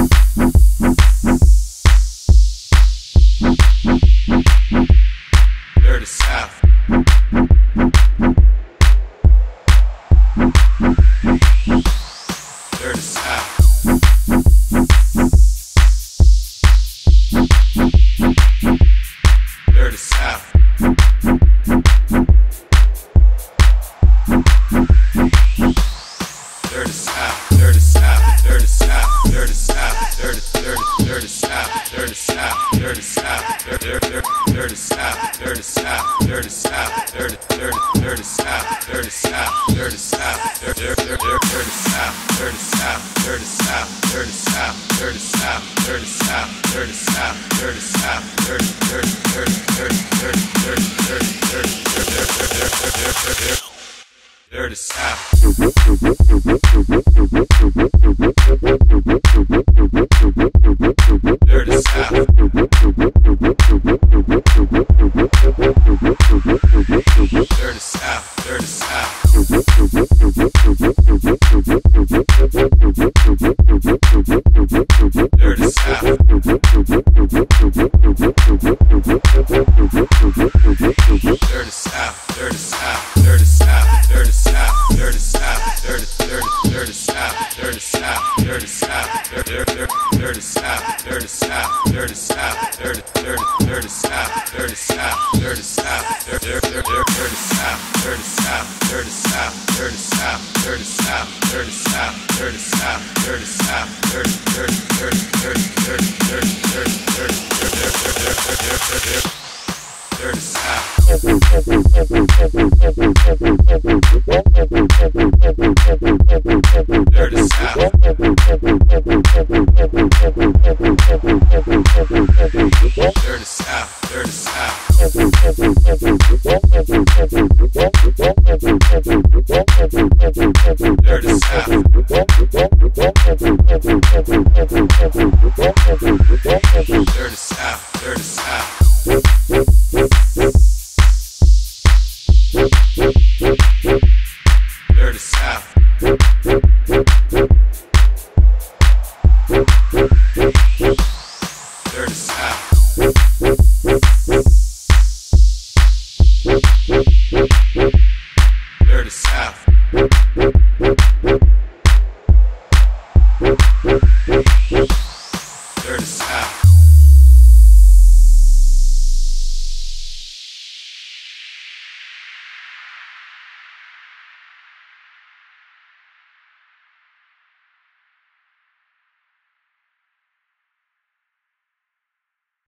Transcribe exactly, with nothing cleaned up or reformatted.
Dirty South. Dirty South. Dirty South. Dirty South, Dirty South, Dirty South, Dirty South, Dirty, Dirty, Dirty South, Dirty South, Dirty South, Dirty, Dirty South, Dirty South, Dirty South, Dirty, Dirty, Dirty South, Dirty South, Dirty South, Dirty, Dirty, Dirty South, Dirty South, Dirty South, Dirty South, Dirty South, Dirty South, Dirty South, Dirty South, Dirty, Dirty, Dirty, Dirty, Dirty, Dirty, Dirty, Dirty, Dirty, Dirty, Dirty, Dirty South. Dirty South. Dirty South, Dirty South. Dirty South. Dirty South, Dirty South, Dirty South, Dirty South, Dirty South, Dirty, Dirty, Dirty South, Dirty South, Dirty South, Dirty, Dirty South, Dirty South, Dirty South, Dirty, Dirty, Dirty South, Dirty South, Dirty South, Dirty, Dirty South, Dirty South, Dirty South, Dirty South, Dirty South, Dirty South, Dirty South, Dirty South, Dirty, Dirty, Dirty, Dirty, Dirty, Dirty, Dirty, Dirty, Dirty, Dirty, Dirty South. Dirty South. Dirty South, Dirty South. Dirty South. Dirty South, Dirty South.